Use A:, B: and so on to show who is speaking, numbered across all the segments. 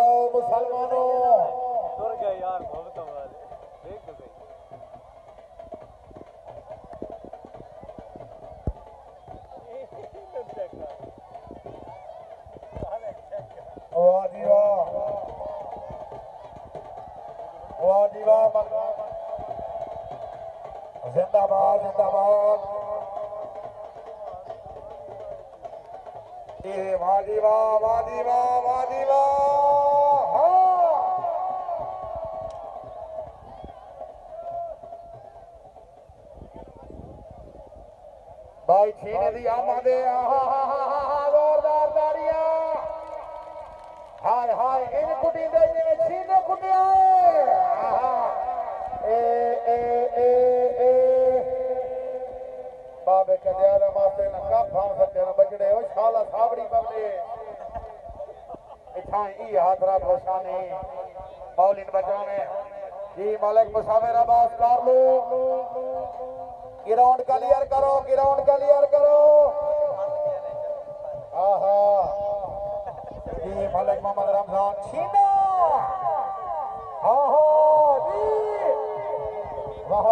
A: जाओ मुसलमानों।
B: दूर गए यार बहुत आवाज देख तो सही।
A: वाह दीवा वाह दीवा जिंदाबाद जिंदाबाद। वाह दीवा वाह दीवा वाह दीवा। भाई छीने दी आमादे जोरदार ताड़ियां। हाय हाय इन कुटी दे जिवें छीने कुटिया ए ए ए ए बाबे कल्याण माते न का भाव सत्य न बजड़े ओ शाला सावड़ी बबले इथां ई हादरा रोशानी मौलिन बचावे जी मालिक मुसाफिर अब्बास कर लो। ग्राउंड क्लियर करो ग्राउंड क्लियर करो। आहा जी मालिक मोहम्मद रमजान छीना। हाँ हाँ जी वाह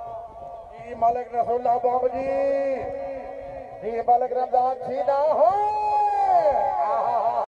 A: जी मालिक रसूलुल्लाह बाबू जी मालिक रमजान छीना। हाँ